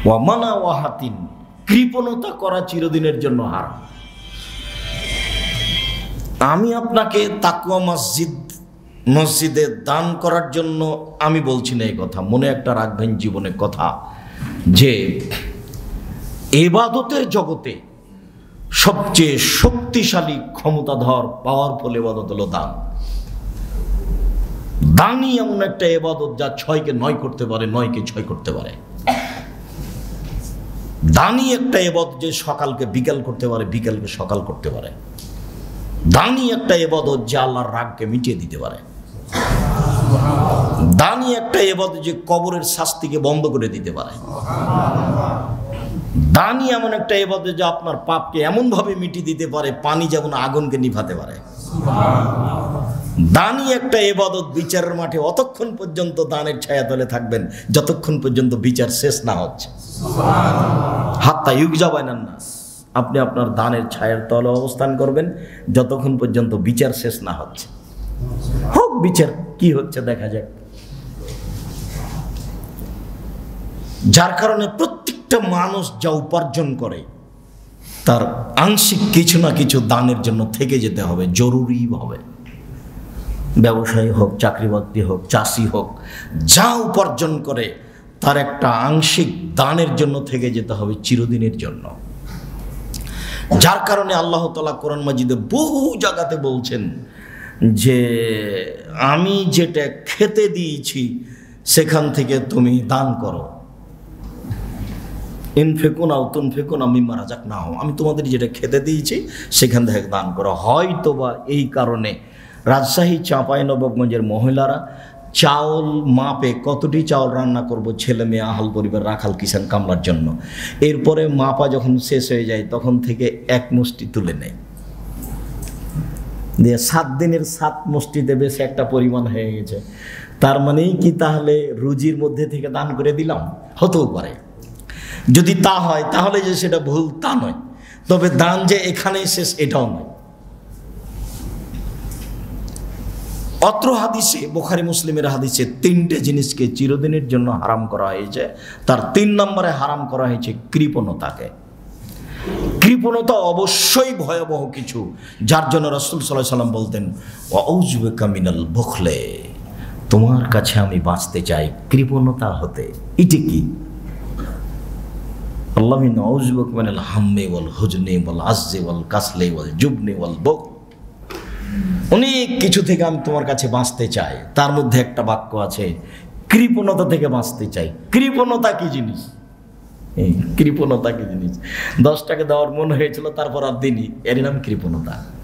ওয়া মানা ওয়াহাতিন, কৃপণতা করা চিরদিনের জন্য হারাম। আমি আপনাকে তাকওয়া মসজিদে দান করার জন্য আমি বলছি না এই কথা, মনে একটা রাখবেন জীবনের কথা, যে ইবাদতের জগতে সবচেয়ে শক্তিশালী ক্ষমতাধর পাওয়ারফুল ইবাদত হলো দান। দানই এমন একটা ইবাদত যা 6কে 9 করতে পারে, 9কে 6 করতে পারে। দানই একটা ইবাদত যে সকালকে বিকাল করতে পারে, বিকালকে সকাল করতে পারে। দানই একটা ইবাদত যে আল্লাহর রাগকে মিটিয়ে দিতে পারে। দানই একটা ইবাদত যে কবরের শাস্তিকে বন্ধ করে দিতে পারে। দানই এমন একটা ইবাদত যে আপনার পাপকে এমন ভাবে মিটিয়ে দিতে পারে, পানি যেমন আগুনকে নিভাতে পারে। দানই একটা ইবাদত, বিচারের মাঠে অতক্ষণ পর্যন্ত দানের ছায়া তলে থাকবেন যতক্ষণ পর্যন্ত বিচার শেষ না হচ্ছে। হাত্তা ইউকজাবাইনান নাস, আপনি আপনার দানের ছায়ার তলে অবস্থান করবেন যতক্ষণ পর্যন্ত বিচার শেষ না হচ্ছে। হোক বিচার কি হচ্ছে দেখা যাক। যার কারণে প্রত্যেকটা মানুষ যা উপার্জন করে তার আংশিক কিছু না কিছু দানের জন্য থেকে যেতে হবে, জরুরি হবে। ব্যবসায়ী হোক, চাকরি বাকরি হোক, চাষি হোক, যা উপার্জন করে তার একটা আংশিক দানের জন্য থেকে যেতে হবে চিরদিনের জন্য। যার কারণে আল্লাহ তাআলা কোরআন মাজিদে বহু জায়গাতে বলছেন যে আমি যেটা খেতে দিয়েছি সেখান থেকে তুমি দান করো। ইনফিকুনা আও তুনফিকুনা মিম্মা রাযাকনাহুম, আমি তোমাদের যেটা খেতে দিয়েছি সেখান থেকে দান করো। হয়তোবা এই কারণে রাজশাহী চাঁপাইনবাবগঞ্জের মহিলারা চাউল মাপে কতটি চাউল রান্না করব ছেলে মেয়ে আহাল পরিবার রাখাল কিষান কামলার জন্য, এরপরে মাপা যখন শেষ হয়ে যায় তখন থেকে 1 মুষ্টি তুলে নেয়, দিয়ে 7 দিনের 7 মুষ্টিতে বেশ একটা পরিমাণ হয়ে গেছে। তার মানেই কি তাহলে রুজির মধ্যে থেকে দান করে দিলাম? হতেও পারে। যদি তা হয় তাহলে যে সেটা ভুল তা নয়, তবে দান যে এখানেই শেষ এটাও নয়। অত্র হাদিসে, বুখারী মুসলিমের হাদিসে 3টে জিনিসকে চিরদিনের জন্য হারাম করা হয়েছে। তার 3 নম্বরে হারাম করা হয়েছে কৃপণতাকে। কৃপণতা অবশ্যই ভয়াবহ কিছু, যার জন্য রাসূল সাল্লাল্লাহু আলাইহি ওয়াসাল্লাম বলতেন ওয়াউযু বিকা মিনাল বুখলে, তোমার কাছে আমি বাঁচতে চাই কৃপণতা হতে। এটা কি? আল্লাহুম্মা আউযু বিকা মিনাল হাম্মি ওয়াল হুজনি ওয়াল আজজি ওয়াল কাসলি ওয়াল জুবনি ওয়াল বুখল, অনেক কিছু থেকে আমি তোমার কাছে বাঁচতে চাই। তার মধ্যে একটা বাক্য আছে কৃপণতা থেকে বাঁচতে চাই। কৃপণতা কি জিনিস? কৃপণতা কি জিনিস? 10 টাকা দেওয়ার মন হয়েছিল তারপর আর দিনই, এর নাম কৃপণতা।